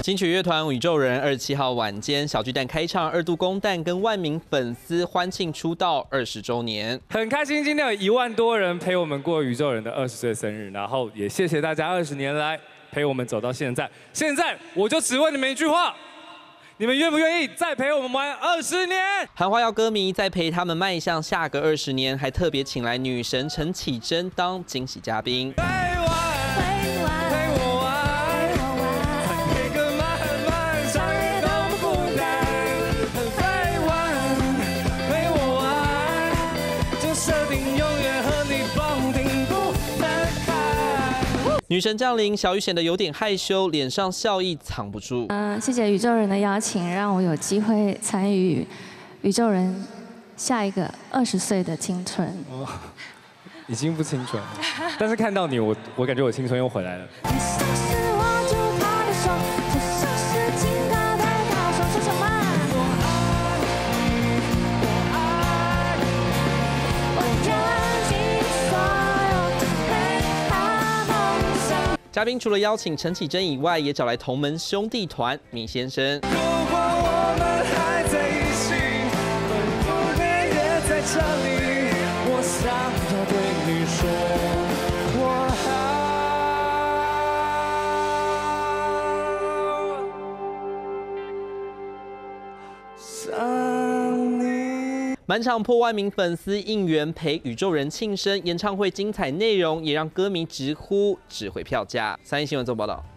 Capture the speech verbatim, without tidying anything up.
金曲乐团宇宙人二十七号晚间小巨蛋开唱，二度公蛋跟万名粉丝欢庆出道二十周年， 很开心今天有一万多人陪我们过宇宙人的二十岁生日，然后也谢谢大家二十年来陪我们走到现在。现在我就只问你们一句话。 你们愿不愿意再陪我们玩二十年？ 韩华要歌迷再陪他们迈向下个二十年，还特别请来女神陈绮贞当惊喜嘉宾。陪玩，陪玩，陪我玩，陪我玩，每个漫漫长夜都不孤单。陪玩，陪我玩，就设定永远和你绑定不分开。女神降临，小雨显得有点害羞，脸上笑意藏不住。 嗯，谢谢宇宙人的邀请，让我有机会参与宇宙人下一个二十岁的青春。哦， 已经不青春，但是看到你，我我感觉我青春又回来了。 嘉宾除了邀请陈绮贞以外，也找来同门兄弟团米先生。如果我们还在一起，会不会也在这里？我想要对你说，我好想你。满场破万名粉丝应援陪宇宙人庆生，演唱会精彩内容也让歌迷直呼值回票价。三立新闻做报道。